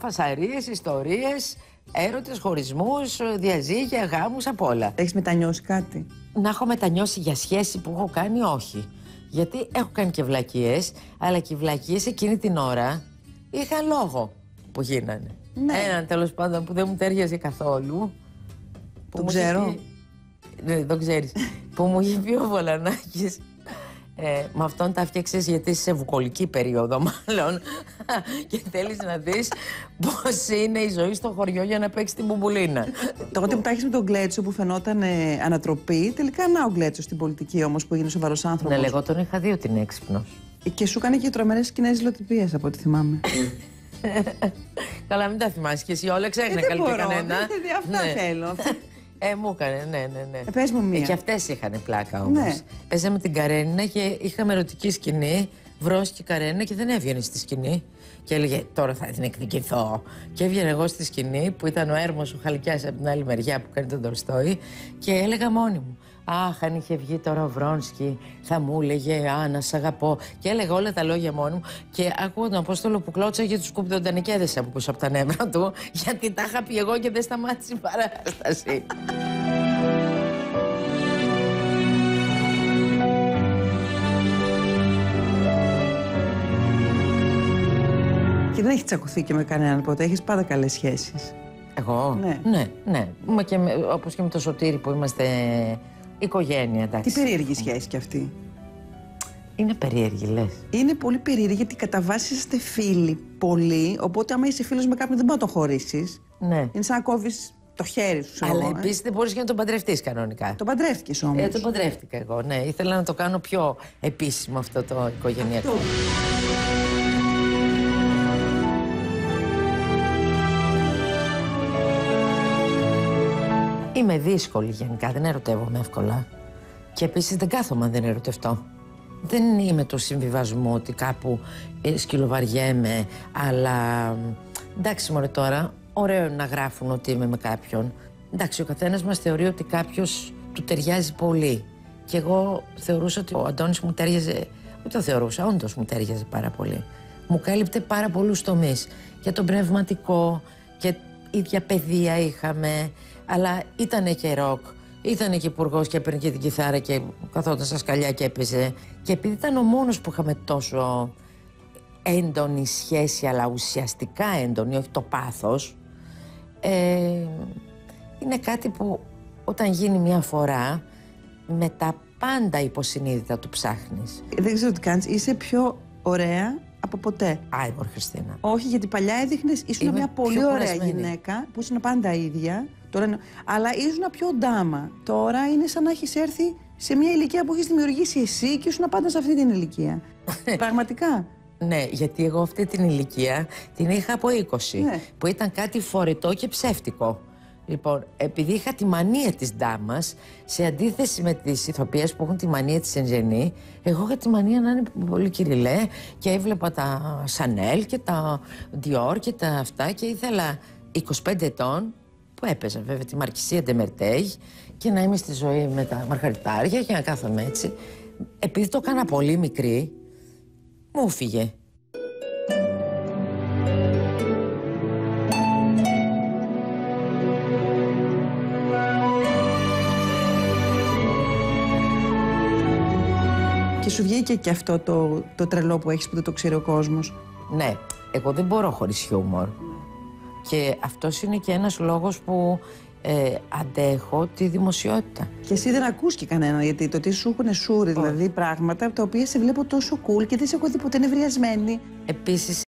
φασαρίες, ιστορίες, έρωτες, χωρισμούς, διαζύγια, γάμους, απ' όλα. Έχεις μετανιώσει κάτι? Να έχω μετανιώσει για σχέση που έχω κάνει, όχι. Γιατί έχω κάνει και βλακίες, αλλά και οι βλακίες εκείνη την ώρα είχαν λόγο που γίνανε. Ναι. Έναν τέλος πάντων που δεν μου τέριαζε καθόλου. Το ξέρω. Ναι, το ξέρεις. Που μου είχε πει ο Βολανάκης. Με αυτόν τα έφτιαξες γιατί είσαι σε βουκολική περίοδο μάλλον και θέλεις να δεις πώς είναι η ζωή στο χωριό για να παίξεις την μπουμπουλίνα. Τότε που τα έχεις με τον Γκλέτσο που φαινόταν ανατροπή, τελικά να ο Γκλέτσος στην πολιτική όμως που είναι σοβαρός άνθρωπος. Ναι, εγώ τον είχα δει ότι είναι έξυπνος. Και σου έκανε και τρομερές σκηνές ζηλοτυπίες από ό,τι θυμάμαι. Καλά, μην τα θυμάσαι και εσύ όλα, ξέχνα καλύτερα κανένα. Αυτά θέλω. Μου έκανε, ναι. Πες μου μία. Και αυτές είχαν πλάκα όμως. Ναι. Παίζαμε την Καρένινα και είχαμε ερωτική σκηνή, βρόσκη Καρένινα και δεν έβγαινε στη σκηνή. Και έλεγε τώρα θα την εκδικηθώ. Και έβγαινε εγώ στη σκηνή που ήταν ο Έρμος ο Χαλκιάς από την άλλη μεριά που κάνει τον Τολστόη και έλεγα μόνη μου. Αχ, αν είχε βγει τώρα ο Βρόνσκι, θα μου έλεγε να σ' αγαπώ. Και έλεγα όλα τα λόγια μόνη μου. Και άκουγα τον Απόστολο που κλώτσαγε τους σκουπιδοντανικέδες από πίσω από τα νεύρα του, γιατί τα είχα πει εγώ και δεν σταμάτησε η παράσταση. Και δεν έχει τσακωθεί και με κανέναν ποτέ, έχεις πάντα καλές σχέσεις. Εγώ? Ναι. Μα και όπως και με το Σωτήρη που είμαστε οικογένεια, εντάξει. Τι περίεργη σχέση κι αυτή. Είναι περίεργη, λες. Είναι πολύ περίεργη γιατί κατά βάση είστε φίλοι πολύ. Οπότε, άμα είσαι φίλος με κάποιον, δεν μπορεί να τον χωρίσεις. Ναι. Είναι σαν να κόβεις το χέρι σου. Αλλά επίσης δεν μπορείς και να τον παντρευτείς κανονικά. Τον παντρεύτηκες όμως. Τον παντρεύτηκα εγώ, ναι. Ήθελα να το κάνω πιο επίσημο αυτό το οικογενειακό. Είμαι δύσκολη γενικά, δεν ερωτεύομαι εύκολα. Και επίσης δεν κάθομαι αν δεν ερωτευτώ. Δεν είμαι του συμβιβασμού ότι κάπου σκυλοβαριέμαι, αλλά εντάξει μωρέ τώρα, ωραίο είναι να γράφουν ότι είμαι με κάποιον. Εντάξει, ο καθένας μας θεωρεί ότι κάποιος του ταιριάζει πολύ. Και εγώ θεωρούσα ότι ο Αντώνης μου ταιριάζε, δεν το θεωρούσα, όντως μου ταιριάζε πάρα πολύ. Μου κάλυπτε πάρα πολλούς τομείς. Για τον πνευματικό και ίδια παιδεία είχαμε, αλλά ήτανε και ροκ. Ήτανε και υπουργός και έπαιρνε και την κιθάρα και καθόταν στα σκαλιά και έπαιζε. Και επειδή ήταν ο μόνος που είχαμε τόσο έντονη σχέση, αλλά ουσιαστικά έντονη, όχι το πάθος, είναι κάτι που όταν γίνει μια φορά, με τα πάντα υποσυνείδητα του ψάχνεις. Δεν ξέρω τι κάνεις, είσαι πιο ωραία από ποτέ. Άιμορ Χριστίνα. Όχι, γιατί παλιά έδειχνες, ήσουν μια πολύ ωραία γυναίκα, που ήσουν πάντα ίδια, τώρα, αλλά ήσουν πιο ντάμα. Τώρα είναι σαν να έχεις έρθει σε μια ηλικία που έχεις δημιουργήσει εσύ και ήσουν πάντα σε αυτή την ηλικία. Πραγματικά. Ναι, γιατί εγώ αυτή την ηλικία την είχα από 20, ναι, που ήταν κάτι φορετό και ψεύτικο. Λοιπόν, επειδή είχα τη μανία της ντάμας, σε αντίθεση με τις ηθοποιές που έχουν τη μανία της Ενζενή, εγώ είχα τη μανία να είναι πολύ κυριλέ και έβλεπα τα Σανέλ και τα Dior και τα αυτά και ήθελα 25 ετών, που έπαιζα βέβαια τη Μαρκισία Ντεμερτέγ και να είμαι στη ζωή με τα μαργαριτάρια και να κάθομαι έτσι. Επειδή το έκανα πολύ μικρή, μου φύγε. Και σου βγήκε και αυτό το τρελό που έχεις που δεν το ξέρει ο κόσμος. Ναι, εγώ δεν μπορώ χωρίς χιούμορ. Και αυτός είναι και ένας λόγος που αντέχω τη δημοσιότητα. Και εσύ δεν ακούς και κανένα, γιατί το τι σου έχουν σούρει, δηλαδή πράγματα τα οποία σε βλέπω τόσο cool και δεν σε έχω δει ποτέ νευριασμένη. Επίσης